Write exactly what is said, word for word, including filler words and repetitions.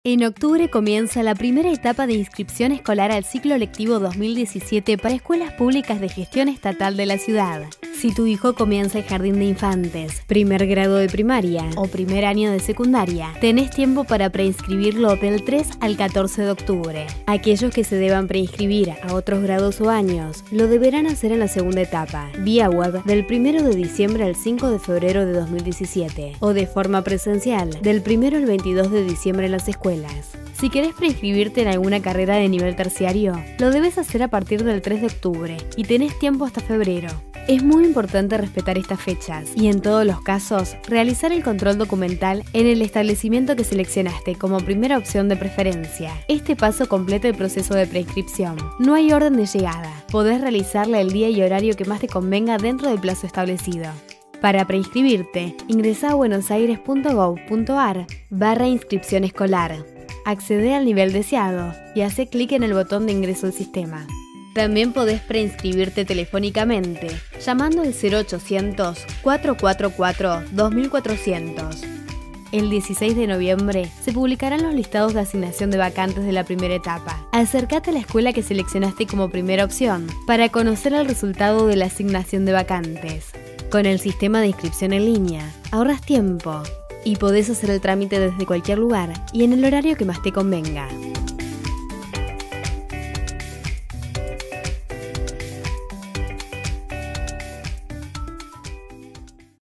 En octubre comienza la primera etapa de inscripción escolar al ciclo lectivo dos mil diecisiete para escuelas públicas de gestión estatal de la ciudad. Si tu hijo comienza el jardín de infantes, primer grado de primaria o primer año de secundaria, tenés tiempo para preinscribirlo del tres al catorce de octubre. Aquellos que se deban preinscribir a otros grados o años, lo deberán hacer en la segunda etapa, vía web del primero de diciembre al cinco de febrero de dos mil diecisiete, o de forma presencial, del primero al veintidós de diciembre en las escuelas. Si querés preinscribirte en alguna carrera de nivel terciario, lo debes hacer a partir del tres de octubre y tenés tiempo hasta febrero. Es muy importante respetar estas fechas y, en todos los casos, realizar el control documental en el establecimiento que seleccionaste como primera opción de preferencia. Este paso completa el proceso de preinscripción. No hay orden de llegada. Podés realizarla el día y horario que más te convenga dentro del plazo establecido. Para preinscribirte, ingresá a buenosaires punto gov punto ar barra inscripción escolar. Accede al nivel deseado y hace clic en el botón de ingreso al sistema. También podés preinscribirte telefónicamente, llamando al cero ochocientos, cuatro cuatro cuatro, dos mil cuatrocientos. El dieciséis de noviembre se publicarán los listados de asignación de vacantes de la primera etapa. Acércate a la escuela que seleccionaste como primera opción para conocer el resultado de la asignación de vacantes. Con el sistema de inscripción en línea, ahorras tiempo y podés hacer el trámite desde cualquier lugar y en el horario que más te convenga.